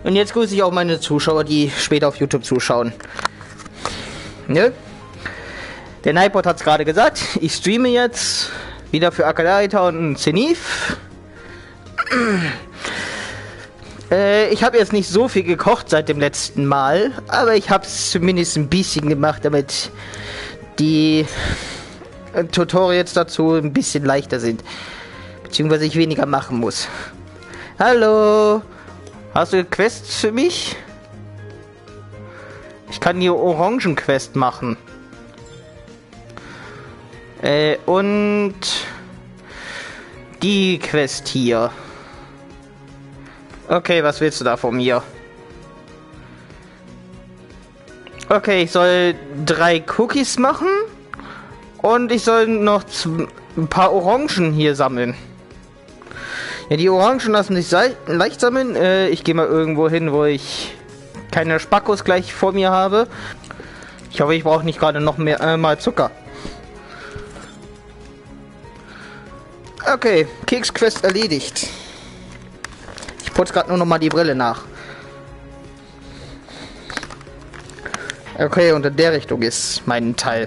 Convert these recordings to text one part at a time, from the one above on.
Und jetzt grüße ich auch meine Zuschauer, die später auf YouTube zuschauen. Ne? Der Nightbot hat es gerade gesagt. Ich streame jetzt wieder für Akalaita und Zenith. Ich habe jetzt nicht so viel gekocht seit dem letzten Mal, aber ich habe es zumindest ein bisschen gemacht, damit die Tutorials dazu ein bisschen leichter sind. Beziehungsweise ich weniger machen muss. Hallo! Hast du Quests für mich? Ich kann die Orangen-Quest machen. Und die Quest hier. Okay, was willst du da von mir? Okay, ich soll 3 Cookies machen. Und ich soll noch ein paar Orangen hier sammeln. Ja, die Orangen lassen sich leicht sammeln. Ich gehe mal irgendwo hin, wo ich keine Spackos gleich vor mir habe. Ich hoffe, ich brauche nicht gerade noch mehr mal Zucker. Okay, Keksquest erledigt. Ich putze gerade nur noch mal die Brille nach. Okay, und in der Richtung ist mein Teil.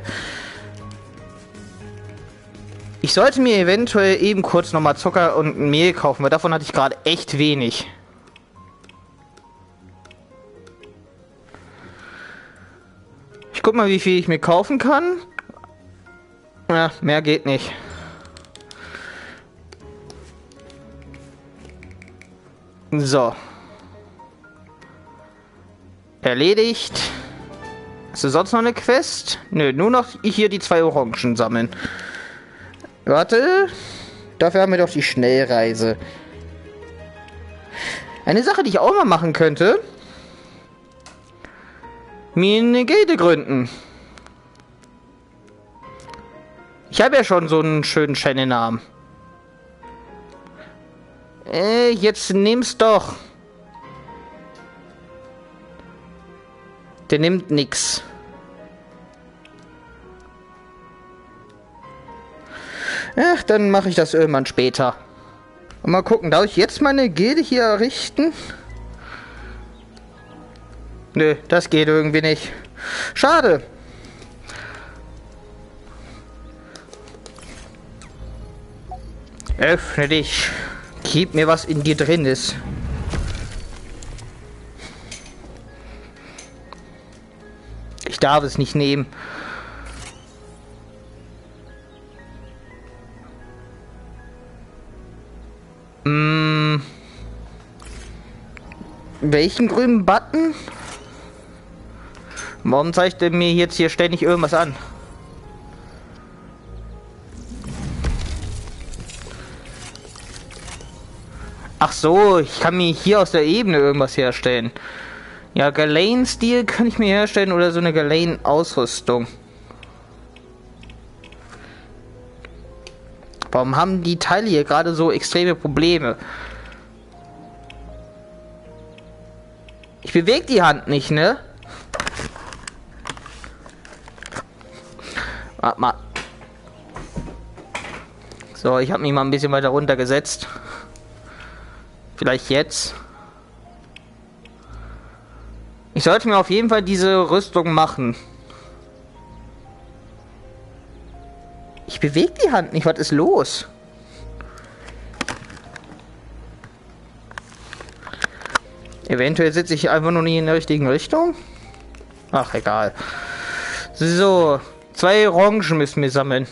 Ich sollte mir eventuell eben kurz noch mal Zucker und Mehl kaufen, weil davon hatte ich gerade echt wenig. Ich guck mal, wie viel ich mir kaufen kann. Ja, mehr geht nicht. So. Erledigt. Hast du sonst noch eine Quest? Nö, nur noch hier die 2 Orangen sammeln. Warte. Dafür haben wir doch die Schnellreise. Eine Sache, die ich auch mal machen könnte. Mir eine Gilde gründen. Ich habe ja schon so einen schönen Channel-Namen. Jetzt nimm's doch. Der nimmt nix. Ach, dann mache ich das irgendwann später. Und mal gucken, darf ich jetzt meine Gilde hier errichten? Nö, das geht irgendwie nicht. Schade. Öffne dich. Gib mir, was in dir drin ist. Ich darf es nicht nehmen. Welchen grünen Button? Warum zeigt er mir jetzt hier ständig irgendwas an? Ach so, ich kann mir hier aus der Ebene irgendwas herstellen. Ja, Galen-Stil kann ich mir herstellen oder so eine Galen-Ausrüstung. Warum haben die Teile hier gerade so extreme Probleme? Ich bewege die Hand nicht, ne? Warte mal. So, ich habe mich mal ein bisschen weiter runtergesetzt. Vielleicht jetzt. Ich sollte mir auf jeden Fall diese Rüstung machen. Ich bewege die Hand nicht. Was ist los? Eventuell sitze ich einfach nur nicht in der richtigen Richtung. Ach, egal. So, 2 Orangen müssen wir sammeln.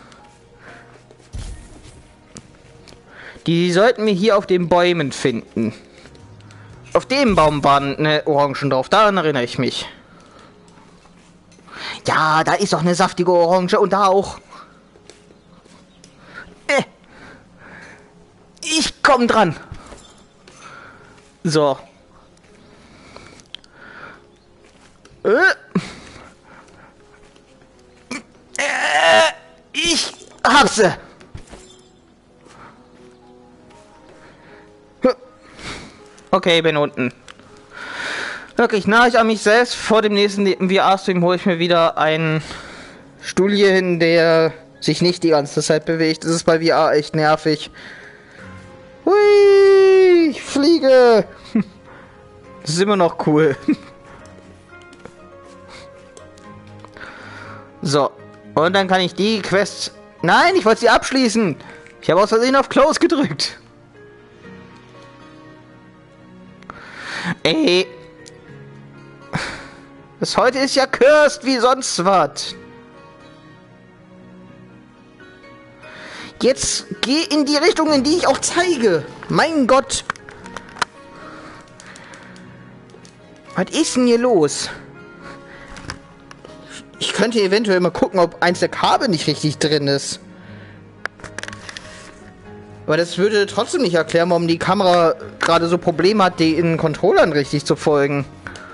Die sollten wir hier auf den Bäumen finden. Auf dem Baum waren eine Orangen drauf, daran erinnere ich mich. Ja, da ist doch eine saftige Orange und da auch. Ich komm dran. So. Ich hab sie. Okay, bin unten. Wirklich, nah ich an mich selbst. Vor dem nächsten VR-Stream hole ich mir wieder einen Stuhl hier hin, der sich nicht die ganze Zeit bewegt. Das ist bei VR echt nervig. Hui, ich fliege. Das ist immer noch cool. So. Und dann kann ich die Quest... Nein, ich wollte sie abschließen. Ich habe aus Versehen auf Close gedrückt. Ey. Das heute ist ja cursed wie sonst was. Jetzt geh in die Richtung, in die ich auch zeige. Mein Gott. Was ist denn hier los? Ich könnte eventuell mal gucken, ob eins der Kabel nicht richtig drin ist. Aber das würde trotzdem nicht erklären, warum die Kamera gerade so Probleme hat, den Controllern richtig zu folgen.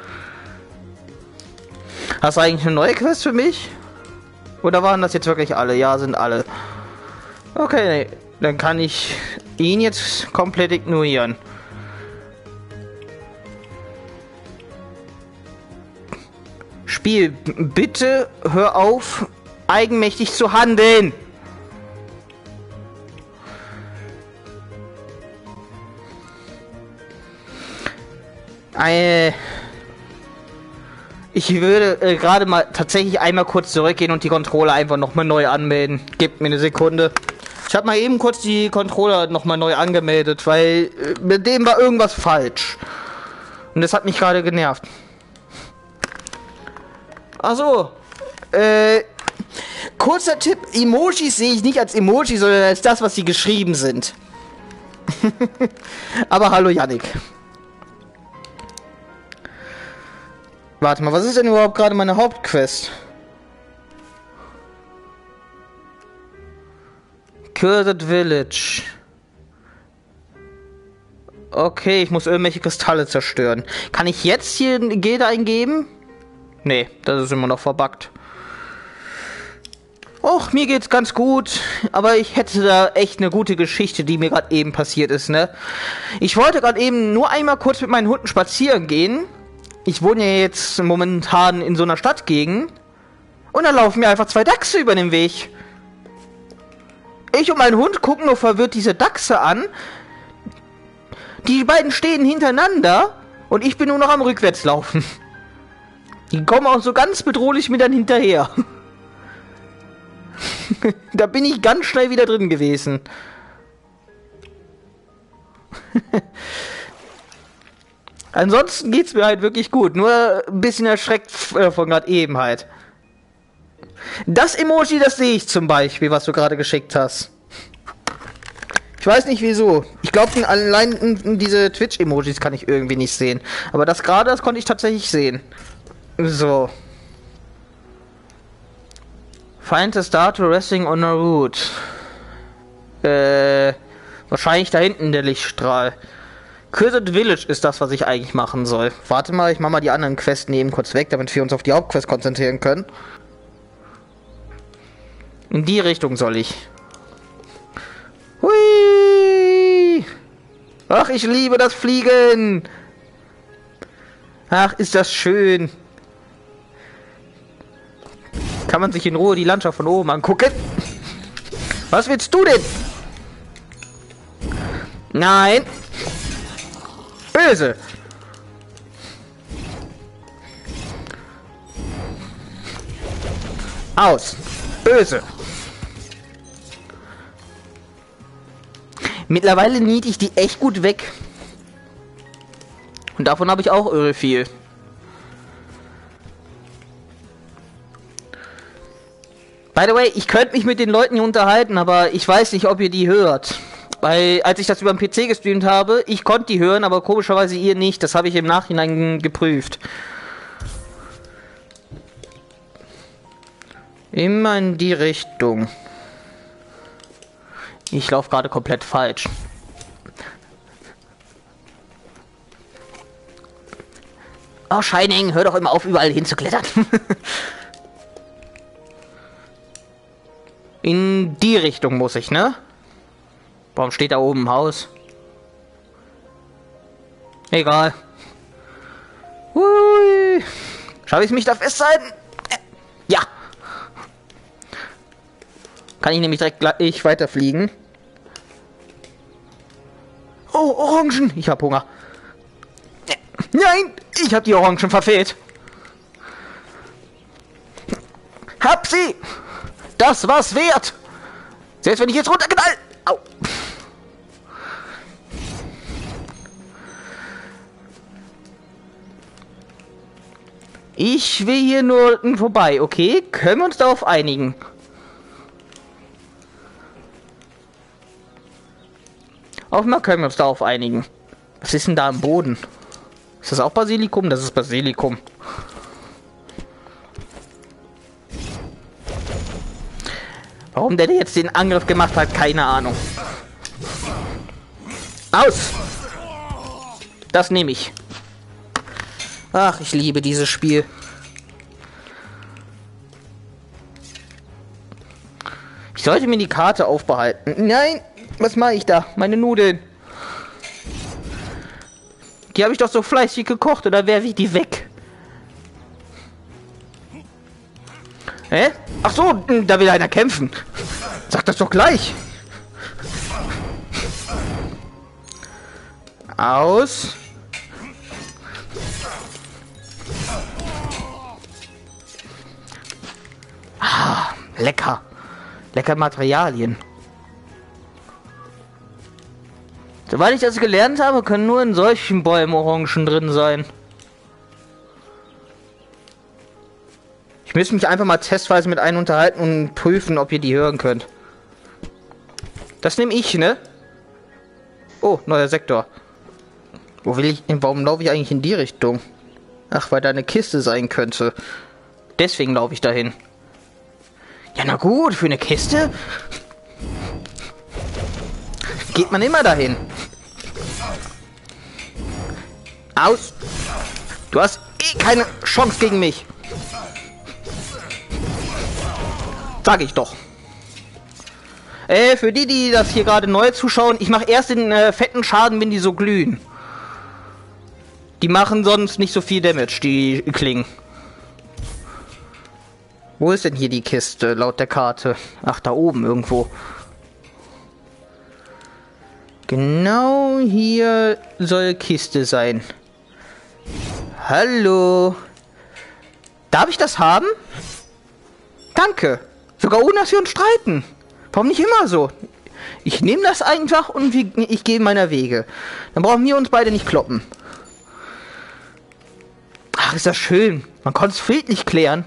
Hast du eigentlich eine neue Quest für mich? Oder waren das jetzt wirklich alle? Ja, sind alle. Okay, dann kann ich ihn jetzt komplett ignorieren. Spiel, bitte hör auf, eigenmächtig zu handeln. Ich würde gerade mal tatsächlich einmal kurz zurückgehen und die Controller einfach nochmal neu anmelden. Gebt mir eine Sekunde. Ich habe mal eben kurz die Controller nochmal neu angemeldet, weil mit dem war irgendwas falsch. Und das hat mich gerade genervt. Achso. Kurzer Tipp. Emojis sehe ich nicht als Emoji, sondern als das, was sie geschrieben sind. Aber hallo Yannick. Warte mal, was ist denn überhaupt gerade meine Hauptquest? Cursed Village. Okay, ich muss irgendwelche Kristalle zerstören. Kann ich jetzt hier ein Gilde eingeben? Nee, das ist immer noch verbuggt. Och, mir geht's ganz gut, aber ich hätte da echt eine gute Geschichte, die mir gerade eben passiert ist, ne? Ich wollte gerade eben nur einmal kurz mit meinen Hunden spazieren gehen. Ich wohne ja jetzt momentan in so einer Stadtgegend. Und dann laufen mir einfach 2 Dachse über den Weg. Ich und mein Hund gucken nur verwirrt diese Dachse an. Die beiden stehen hintereinander und ich bin nur noch am Rückwärtslaufen. Die kommen auch so ganz bedrohlich mir dann hinterher. Da bin ich ganz schnell wieder drin gewesen. Ansonsten geht's mir halt wirklich gut. Nur ein bisschen erschreckt von gerade eben halt. Das Emoji, das sehe ich zum Beispiel, was du gerade geschickt hast. Ich weiß nicht wieso. Ich glaube, allein diese Twitch-Emojis kann ich irgendwie nicht sehen. Aber das gerade, das konnte ich tatsächlich sehen. So. Find the star to resting on a route. Wahrscheinlich da hinten der Lichtstrahl. Cursed Village ist das, was ich eigentlich machen soll. Warte mal, ich mache mal die anderen Quests neben kurz weg, damit wir uns auf die Hauptquest konzentrieren können. In die Richtung soll ich. Hui! Ach, ich liebe das Fliegen! Ach, ist das schön! Kann man sich in Ruhe die Landschaft von oben angucken? Was willst du denn? Nein! Böse! Aus! Böse! Mittlerweile niete ich die echt gut weg. Und davon habe ich auch irre viel. By the way, ich könnte mich mit den Leuten hier unterhalten, aber ich weiß nicht, ob ihr die hört. Weil, als ich das über den PC gestreamt habe, ich konnte die hören, aber komischerweise ihr nicht. Das habe ich im Nachhinein geprüft. Immer in die Richtung. Ich laufe gerade komplett falsch. Oh, Shining, hör doch immer auf, überall hinzuklettern. In die Richtung muss ich, ne? Warum steht da oben ein Haus? Egal. Hui. Schaffe ich mich da festzuhalten? Ja. Kann ich nämlich direkt gleich weiterfliegen. Oh, Orangen. Ich habe Hunger. Nein, ich habe die Orangen verfehlt. Hab sie! Das war's wert! Selbst wenn ich jetzt runterknall! Au! Ich will hier nur vorbei, okay? Können wir uns darauf einigen? Offenbar können wir uns darauf einigen. Was ist denn da am Boden? Ist das auch Basilikum? Das ist Basilikum. Warum der jetzt den Angriff gemacht hat, keine Ahnung. Aus! Das nehme ich. Ach, ich liebe dieses Spiel. Ich sollte mir die Karte aufbehalten. Nein, was mache ich da? Meine Nudeln. Die habe ich doch so fleißig gekocht, oder werfe ich die weg? Hä? Ach so, da will einer kämpfen. Sag das doch gleich. Aus. Ah, lecker. Lecker Materialien. Soweit ich das gelernt habe, können nur in solchen Bäumen Orangen drin sein. Ich müsste mich einfach mal testweise mit einem unterhalten und prüfen, ob ihr die hören könnt. Das nehme ich, ne? Oh, neuer Sektor. Wo will ich? Warum laufe ich eigentlich in die Richtung? Ach, weil da eine Kiste sein könnte. Deswegen laufe ich dahin. Ja, na gut, für eine Kiste geht man immer dahin. Aus! Du hast eh keine Chance gegen mich. Sag ich doch. Für die das hier gerade neu zuschauen, ich mache erst den fetten Schaden, wenn die so glühen. Die machen sonst nicht so viel Damage, die Klingen. Wo ist denn hier die Kiste, laut der Karte? Ach, da oben irgendwo. Genau hier soll Kiste sein. Hallo. Darf ich das haben? Danke. Sogar ohne, dass wir uns streiten. Warum nicht immer so? Ich nehme das einfach und ich gehe meiner Wege. Dann brauchen wir uns beide nicht kloppen. Ach, ist das schön. Man konnte es friedlich klären.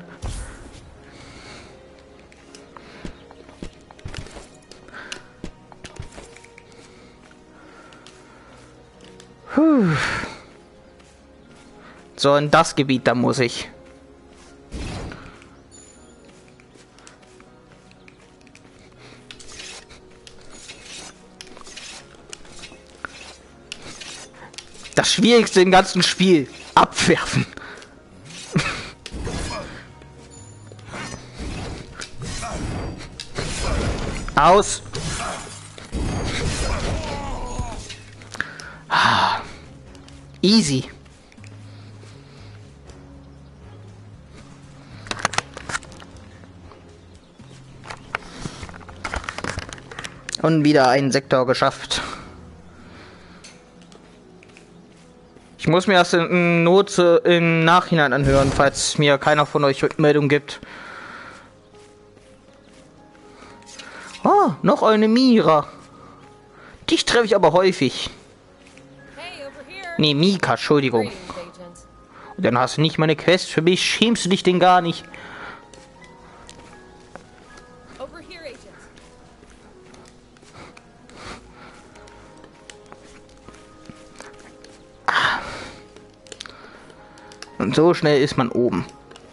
Puh. So, in das Gebiet, da muss ich. Das Schwierigste im ganzen Spiel. Abwerfen. Aus. Easy. Und wieder einen Sektor geschafft. Ich muss mir das in Not im Nachhinein anhören, falls mir keiner von euch Rückmeldung gibt. Oh, noch eine Mira. Dich treffe ich aber häufig. Nee, Mika, Entschuldigung. Und dann hast du nicht meine Quest für mich. Schämst du dich denn gar nicht? Und so schnell ist man oben.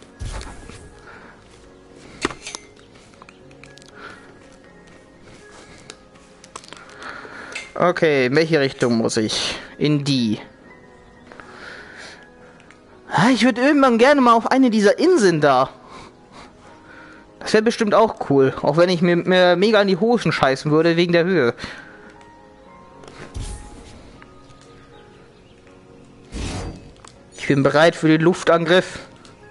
Okay, in welche Richtung muss ich? In die. Ich würde irgendwann gerne mal auf eine dieser Inseln da. Das wäre bestimmt auch cool. Auch wenn ich mir mega in die Hosen scheißen würde wegen der Höhe. Ich bin bereit für den Luftangriff.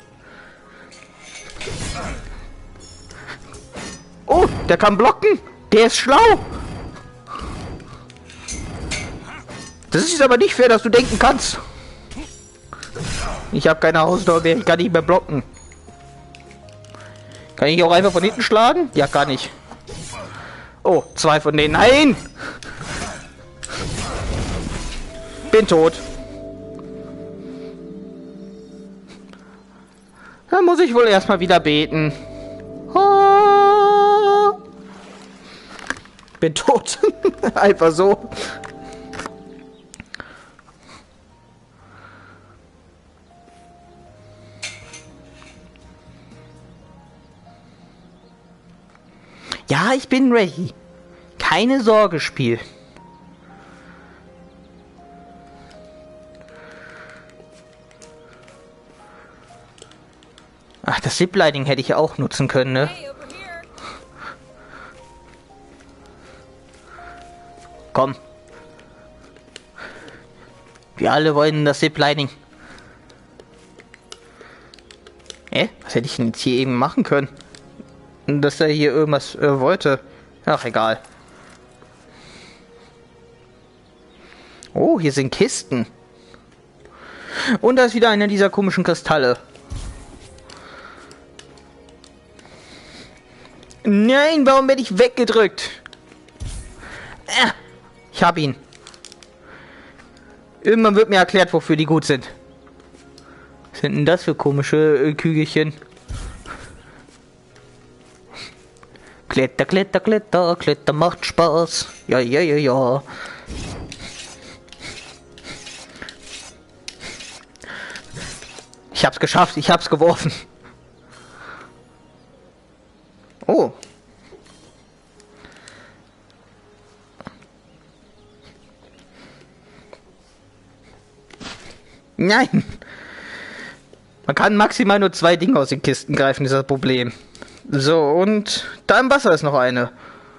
Oh, der kann blocken. Der ist schlau. Das ist aber nicht fair, dass du denken kannst. Ich habe keine Ausdauer mehr, ich kann nicht mehr blocken. Kann ich auch einfach von hinten schlagen? Ja, gar nicht. Oh, 2 von denen. Nein! Bin tot. Dann muss ich wohl erstmal wieder beten. Oh. Bin tot. Einfach so. Ja, ich bin ready. Keine Sorge, Spiel. Ach, das Ziplining hätte ich auch nutzen können, ne? Komm. Wir alle wollen das Ziplining. Was hätte ich denn jetzt hier eben machen können? Dass er hier irgendwas wollte. Ach, egal. Oh, hier sind Kisten. Und da ist wieder einer dieser komischen Kristalle. Nein, warum werde ich weggedrückt? Ich hab ihn. Irgendwann wird mir erklärt, wofür die gut sind. Was sind denn das für komische Kügelchen? Kletter, Kletter, Kletter, Kletter macht Spaß. Ja, ja, ja, ja. Ich hab's geschafft, ich hab's geworfen. Oh. Nein. Man kann maximal nur 2 Dinge aus den Kisten greifen, ist das Problem. So, und da im Wasser ist noch eine.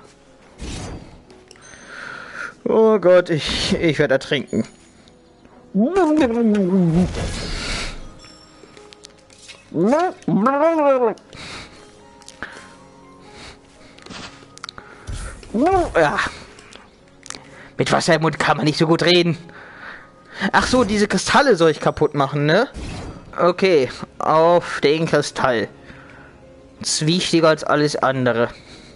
Oh Gott, ich werde ertrinken. Ja. Mit Wasser im Mund kann man nicht so gut reden. Ach so, diese Kristalle soll ich kaputt machen, ne? Okay, auf den Kristall. Das ist wichtiger als alles andere.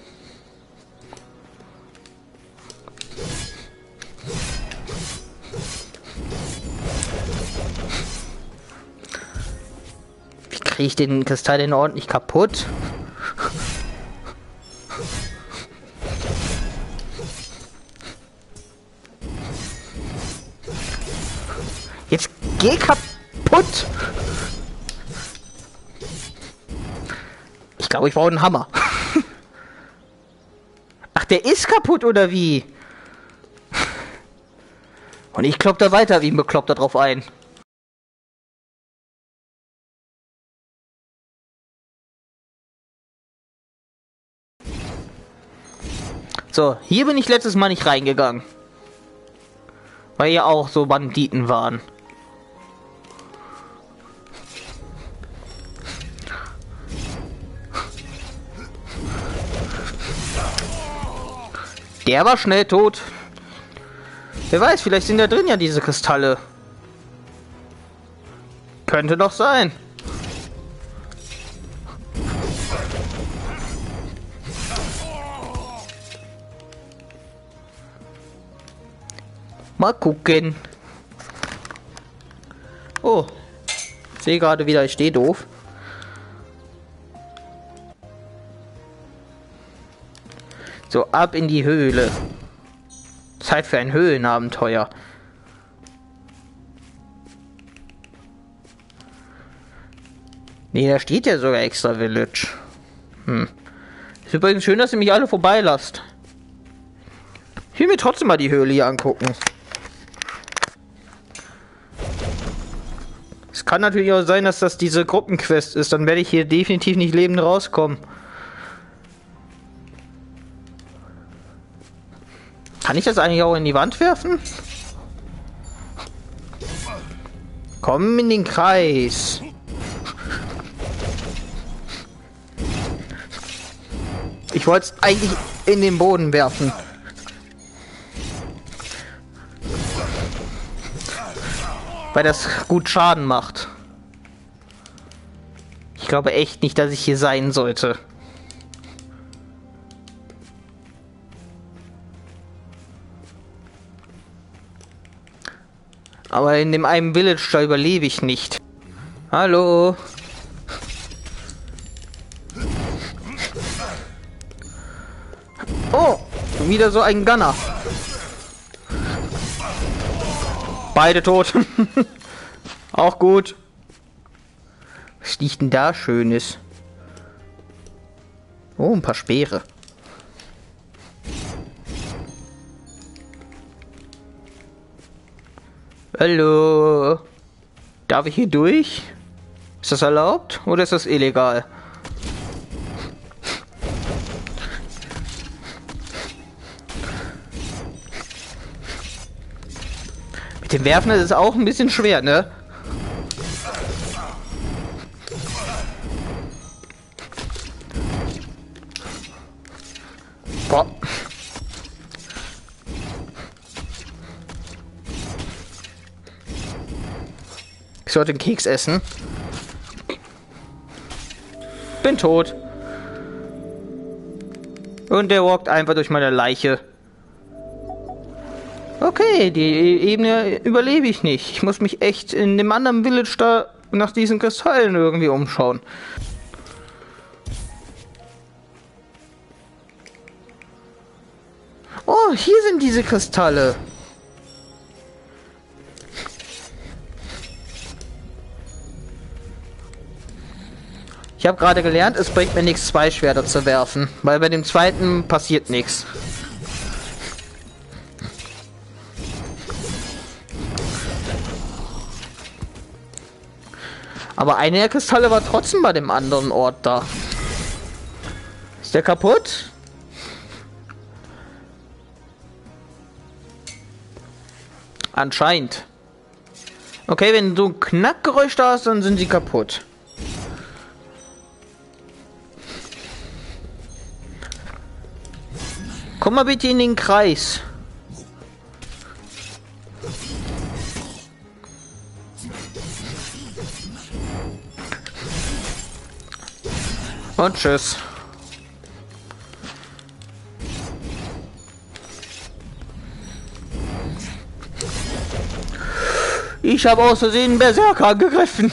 Wie kriege ich den Kristall denn ordentlich kaputt? Jetzt geh kaputt! Ich glaube, ich brauche einen Hammer. Ach, der ist kaputt, oder wie? Und ich klopp da weiter wie ein Bekloppter drauf ein. So, hier bin ich letztes Mal nicht reingegangen. Weil ja auch so Banditen waren. Der war schnell tot. Wer weiß, vielleicht sind da drin ja diese Kristalle. Könnte doch sein. Mal gucken. Oh. Ich sehe gerade wieder, ich stehe doof. So, ab in die Höhle. Zeit für ein Höhlenabenteuer. Nee, da steht ja sogar extra Village. Ist übrigens schön, dass ihr mich alle vorbeilasst. Ich will mir trotzdem mal die Höhle hier angucken. Es kann natürlich auch sein, dass das diese Gruppenquest ist. Dann werde ich hier definitiv nicht lebend rauskommen. Kann ich das eigentlich auch in die Wand werfen? Komm in den Kreis. Ich wollte es eigentlich in den Boden werfen. Weil das gut Schaden macht. glaube echt nicht, dass ich hier sein sollte. Aber in dem einen Village, da überlebe ich nicht. Hallo? Oh, wieder so ein Gunner. Beide tot. Auch gut. Was liegt denn da Schönes? Oh, ein paar Speere. Hallo? Darf ich hier durch? Ist das erlaubt oder ist das illegal? Mit dem Werfen ist es auch ein bisschen schwer, ne? Boah. Ich sollte einen Keks essen. Bin tot. Und der walkt einfach durch meine Leiche. Okay, die Ebene überlebe ich nicht. Ich muss mich echt in dem anderen Village da nach diesen Kristallen irgendwie umschauen. Oh, hier sind diese Kristalle. Ich habe gerade gelernt, es bringt mir nichts, zwei Schwerter zu werfen, weil bei dem zweiten passiert nichts. Aber eine der Kristalle war trotzdem bei dem anderen Ort da. Ist der kaputt? Anscheinend. Okay, wenn du ein Knackgeräusch da hast, dann sind sie kaputt. Komm mal bitte in den Kreis. Und tschüss. Ich habe aus Versehen einen Berserker angegriffen.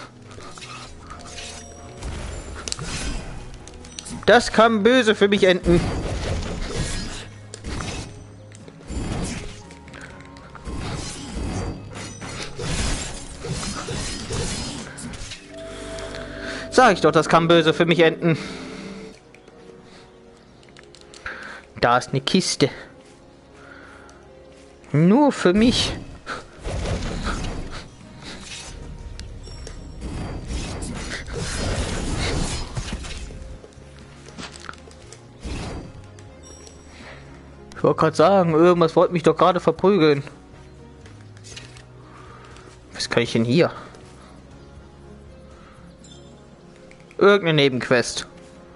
Das kann böse für mich enden. Sag ich doch, das kann böse für mich enden. Da ist eine Kiste. Nur für mich. Ich wollte gerade sagen, irgendwas wollte mich doch gerade verprügeln. Was kann ich denn hier? Irgendeine Nebenquest.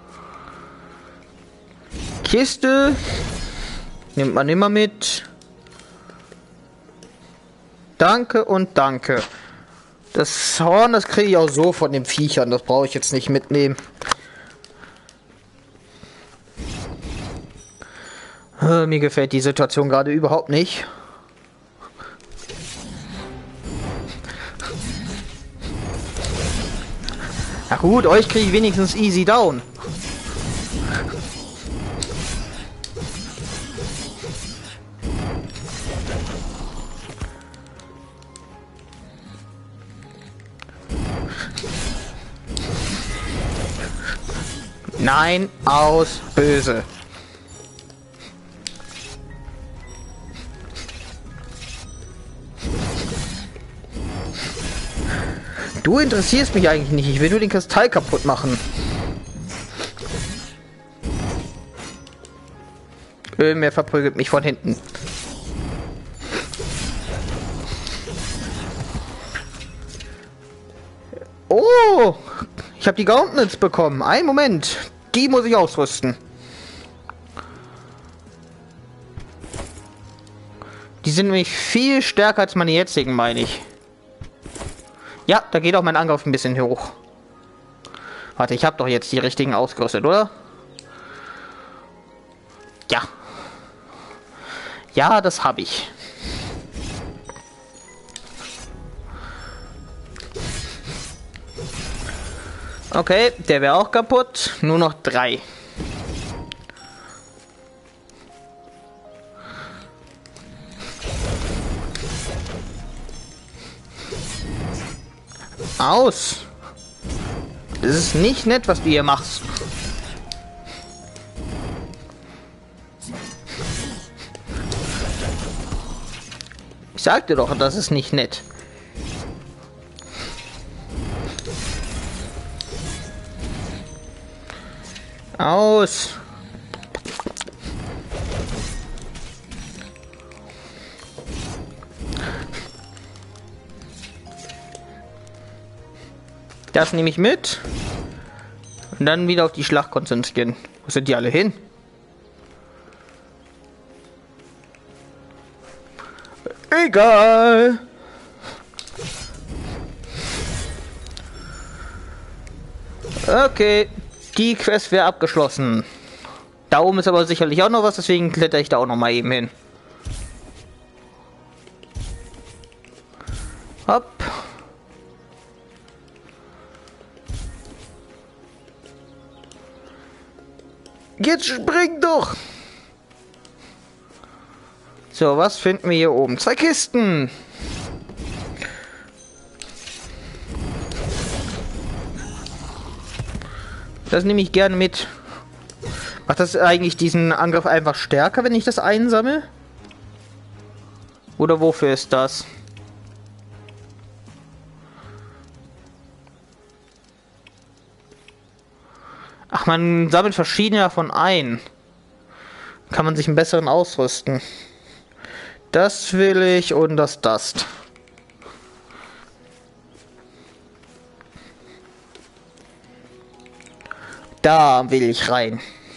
Kiste. Nimmt man immer mit. Danke und danke. Das Horn, das kriege ich auch so von den Viechern. Das brauche ich jetzt nicht mitnehmen. Mir gefällt die Situation gerade überhaupt nicht. Na gut, euch kriege ich wenigstens easy down. Nein, aus, böse. Du interessierst mich eigentlich nicht. Ich will nur den Kristall kaputt machen. Mehr verprügelt mich von hinten. Oh! Ich habe die Gauntlets bekommen. Einen Moment. Die muss ich ausrüsten. Die sind nämlich viel stärker als meine jetzigen, meine ich. Ja, da geht auch mein Angriff ein bisschen hoch. Warte, ich habe doch jetzt die richtigen ausgerüstet, oder? Ja. Ja, das habe ich. Okay, der wäre auch kaputt. Nur noch 3. Aus. Das ist nicht nett, was du hier machst. Ich sagte doch, das ist nicht nett. Aus. Das nehme ich mit. Und dann wieder auf die Schlacht konzentrieren. Wo sind die alle hin? Egal. Okay, die Quest wäre abgeschlossen. Da oben ist aber sicherlich auch noch was, deswegen kletter ich da auch noch mal eben hin. Hopp. Jetzt spring doch! So, was finden wir hier oben? 2 Kisten! Das nehme ich gerne mit. Macht das eigentlich diesen Angriff einfach stärker, wenn ich das einsammle? Oder wofür ist das? Ach, man sammelt verschiedene davon ein. Kann man sich einen besseren ausrüsten. Das will ich und das Dust. Da will ich rein.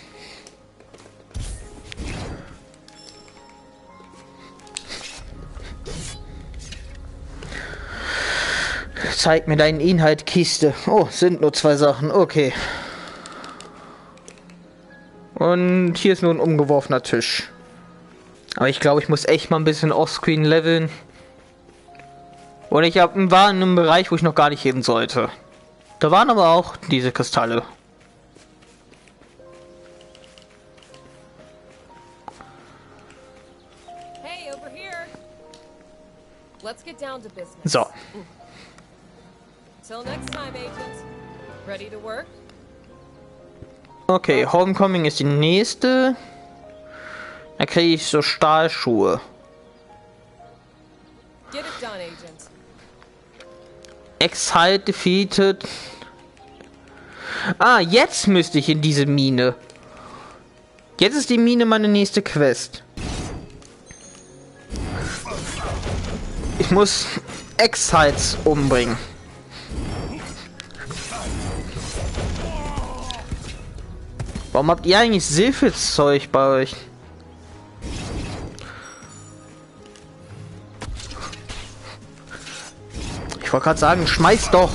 Zeig mir deinen Inhalt, Kiste. Oh, sind nur 2 Sachen. Okay. Und hier ist nur ein umgeworfener Tisch. Aber ich glaube, ich muss echt mal ein bisschen offscreen leveln. Und ich war in einem Bereich, wo ich noch gar nicht hin sollte. Da waren aber auch diese Kristalle. Hey, over here. Let's get down to business. So. Till next time, agents. Ready to work? Okay, Homecoming ist die nächste. Da kriege ich so Stahlschuhe. Get it done, agents. Exile defeated. Ah, jetzt müsste ich in diese Mine. Jetzt ist die Mine meine nächste Quest. Ich muss Exiles umbringen. Warum habt ihr eigentlich Silphid-Zeug bei euch? Ich wollte gerade sagen, schmeiß doch.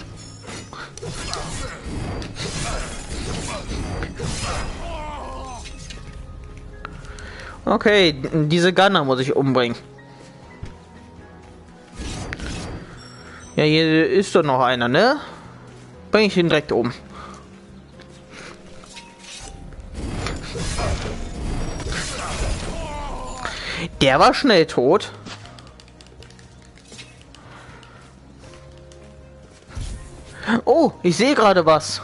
Okay, diese Gunner muss ich umbringen. Ja, hier ist doch noch einer, ne? Bring ich ihn direkt um. Der war schnell tot. Oh, ich sehe gerade was.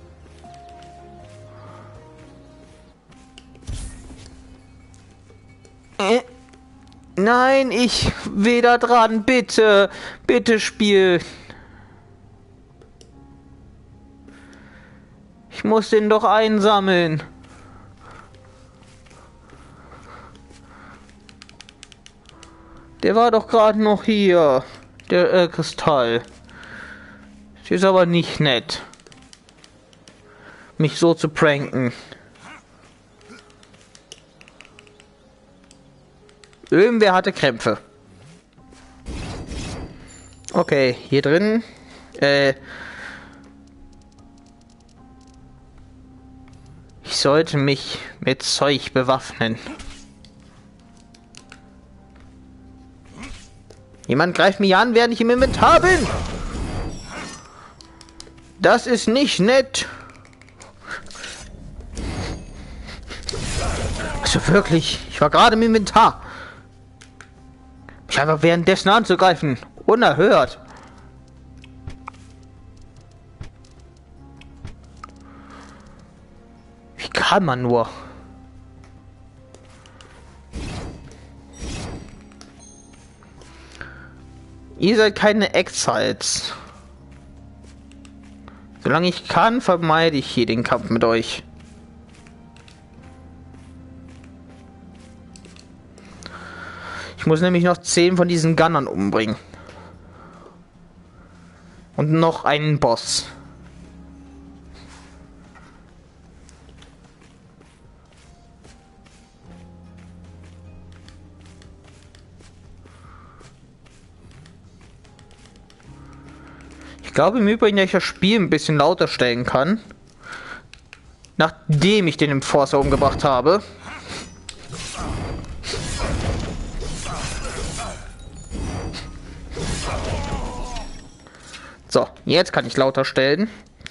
Nein, ich will da dran. Bitte. Bitte Spiel. Ich muss den doch einsammeln. Der war doch gerade noch hier. Der Kristall. Das ist aber nicht nett, mich so zu pranken. Irgendwer hatte Krämpfe. Okay, hier drin. Ich sollte mich mit Zeug bewaffnen. Jemand greift mich an, während ich im Inventar bin. Das ist nicht nett. Also wirklich, ich war gerade im Inventar. Mich einfach währenddessen anzugreifen. Unerhört. Wie kann man nur? Ihr seid keine Exiles. Solange ich kann, vermeide ich hier den Kampf mit euch. Ich muss nämlich noch 10 von diesen Gunnern umbringen. Und noch einen Boss. Ich glaube im Übrigen, dass ich das Spiel ein bisschen lauter stellen kann. Nachdem ich den Enforcer umgebracht habe. So, jetzt kann ich lauter stellen.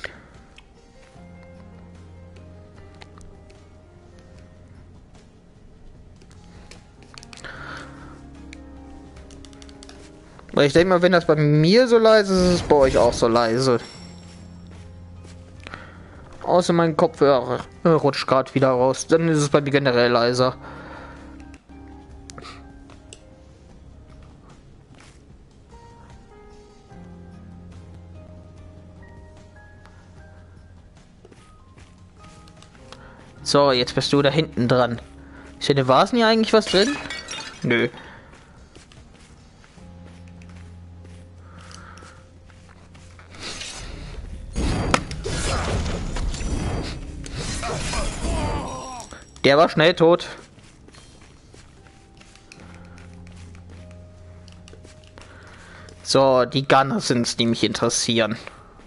Weil ich denke mal, wenn das bei mir so leise ist, ist es bei euch auch so leise. Außer mein Kopfhörer rutscht gerade wieder raus. Dann ist es bei mir generell leiser. So, jetzt bist du da hinten dran. Ist in den Vasen hier eigentlich was drin? Nö. Der war schnell tot. So, die Gunner sind's, die mich interessieren.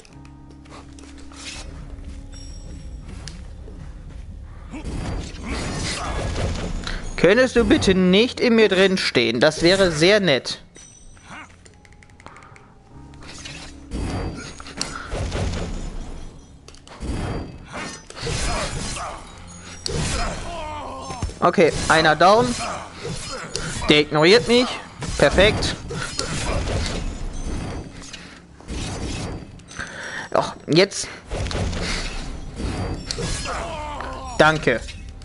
Könntest du bitte nicht in mir drin stehen? Das wäre sehr nett. Okay, einer down. Der ignoriert mich. Perfekt. Doch, jetzt. Danke.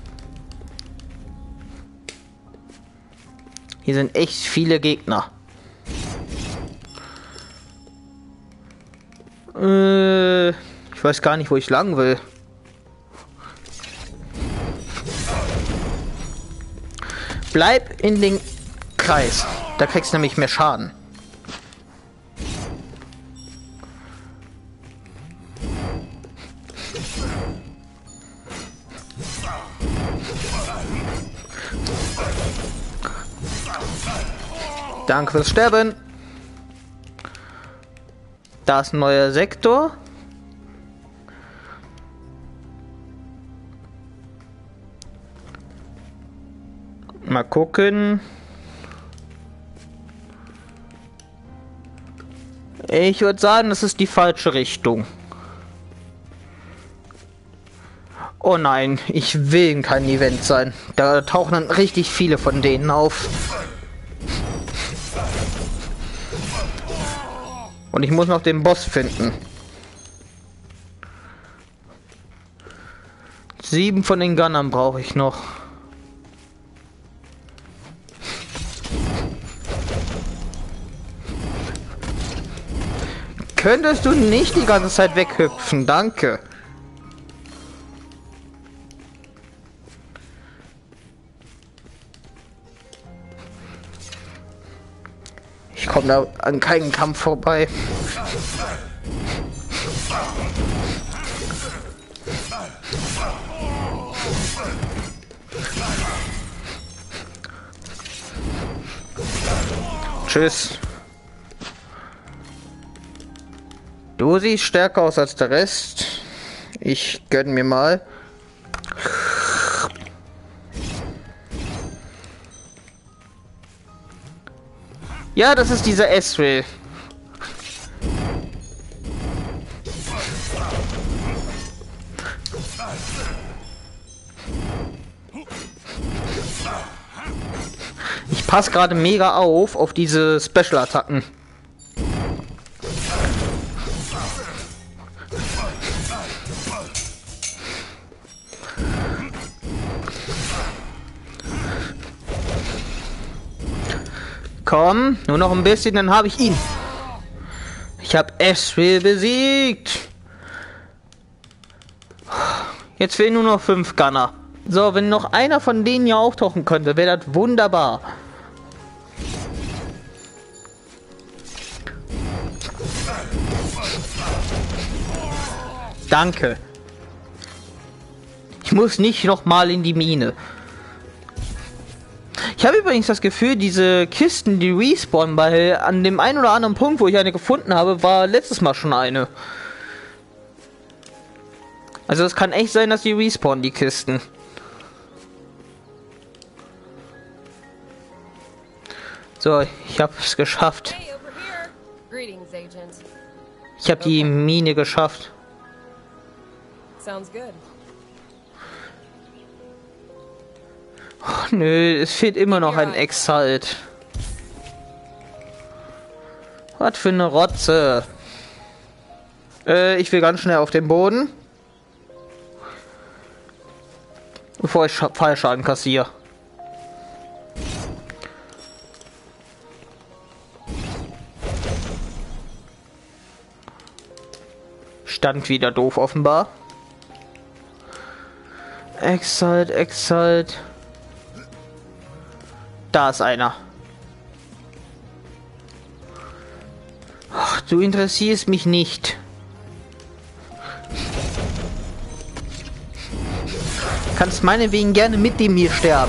Hier sind echt viele Gegner. Ich weiß gar nicht, wo ich lang will. Bleib in den Kreis. Da kriegst du nämlich mehr Schaden. Danke fürs Sterben. Da ist ein neuer Sektor. Mal gucken. Ich würde sagen, das ist die falsche Richtung. Oh nein, ich will kein Event sein. Da tauchen dann richtig viele von denen auf. Und ich muss noch den Boss finden. 7 von den Gunnern brauche ich noch. Könntest du nicht die ganze Zeit weghüpfen? Danke. Ich komme da an keinen Kampf vorbei. Tschüss. Du siehst stärker aus als der Rest. Ich gönn mir mal. Ja, das ist dieser Ezreal. Ich passe gerade mega auf diese Special-Attacken. Komm, nur noch ein bisschen, dann habe ich ihn. Ich habe Ezreal besiegt. Jetzt fehlen nur noch 5 Gunner. So, wenn noch einer von denen hier auftauchen könnte, wäre das wunderbar. Danke. Ich muss nicht noch mal in die Mine. Ich habe übrigens das Gefühl, diese Kisten, die respawnen, weil an dem einen oder anderen Punkt, wo ich eine gefunden habe, war letztes Mal schon eine. Also es kann echt sein, dass die respawnen, die Kisten. So, ich habe es geschafft. Hey, over here. Greetings, Agent. Ich habe die Mine geschafft. Sounds good. Oh, nö, es fehlt immer noch ein Exalt. Was für eine Rotze. Ich will ganz schnell auf den Boden. Bevor ich Fallschaden kassiere. Stand wieder doof offenbar. Exalt. Da ist einer. Ach, du interessierst mich nicht. Kannst meinetwegen gerne mit dem hier sterben.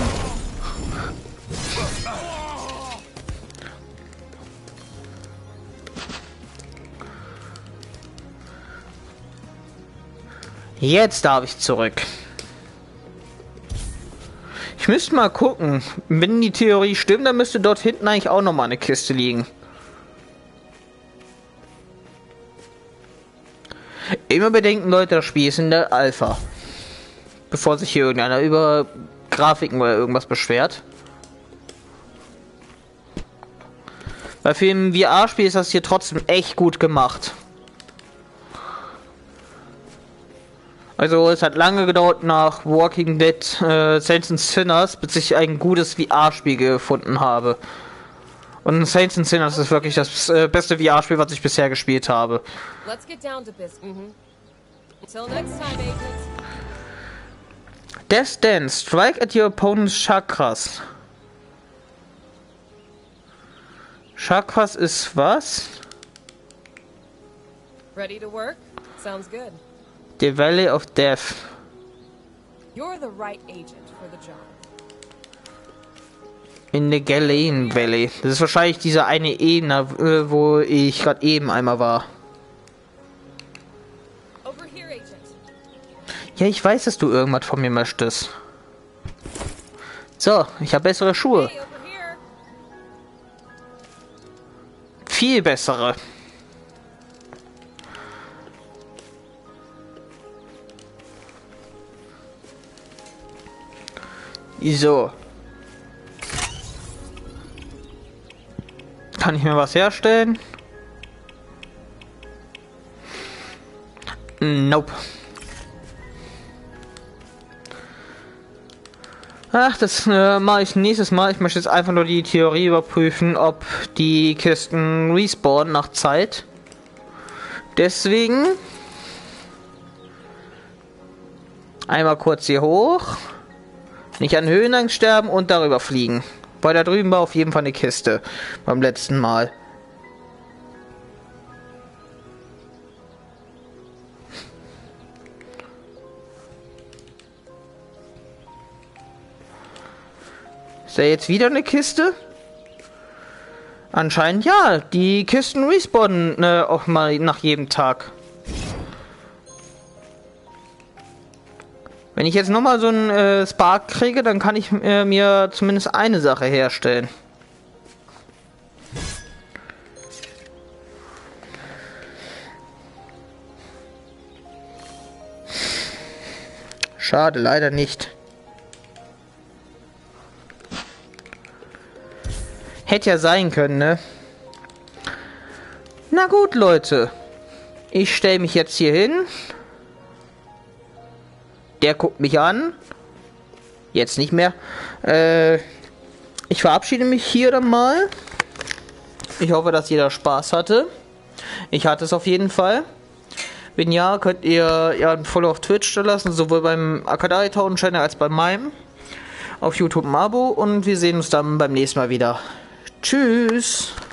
Jetzt darf ich zurück. Ich müsste mal gucken. Wenn die Theorie stimmt, dann müsste dort hinten eigentlich auch noch mal eine Kiste liegen. Immer bedenken, Leute, das Spiel ist in der Alpha. Bevor sich hier irgendeiner über Grafiken oder irgendwas beschwert. Weil für ein VR-Spiel ist das hier trotzdem echt gut gemacht. Also es hat lange gedauert nach Walking Dead Saints and Sinners, bis ich ein gutes VR-Spiel gefunden habe. Und Saints and Sinners ist wirklich das beste VR-Spiel, was ich bisher gespielt habe. Let's get down to business. Until next time, agents. Death Dance. Strike at your opponent's chakras. Chakras ist was? Ready to work? Sounds good. The Valley of Death. You're the right agent for the job. In the Galen Valley. Das ist wahrscheinlich diese eine Ebene, wo ich gerade eben einmal war. Over here, agent. Ja, ich weiß, dass du irgendwas von mir möchtest. So, ich habe bessere Schuhe. Hey, over here. Viel bessere. So. Kann ich mir was herstellen? Nope. Ach, das mache ich nächstes Mal. Ich möchte jetzt einfach nur die Theorie überprüfen, ob die Kisten respawnen nach Zeit. Deswegen einmal kurz hier hoch. Nicht an Höhenangst sterben und darüber fliegen. Weil da drüben war auf jeden Fall eine Kiste. Beim letzten Mal. Ist da jetzt wieder eine Kiste? Anscheinend ja. Die Kisten respawnen auch mal nach jedem Tag. Wenn ich jetzt nochmal so einen Spark kriege, dann kann ich mir zumindest eine Sache herstellen. Schade, leider nicht. Hätte ja sein können, ne? Na gut, Leute. Ich stelle mich jetzt hier hin. Der guckt mich an. Jetzt nicht mehr. Ich verabschiede mich hier dann mal. Ich hoffe, dass jeder Spaß hatte. Ich hatte es auf jeden Fall. Wenn ja, könnt ihr ja ein Follow auf Twitch da lassen, sowohl beim Akadai Town Channel als bei meinem. Auf YouTube ein Abo und wir sehen uns dann beim nächsten Mal wieder. Tschüss!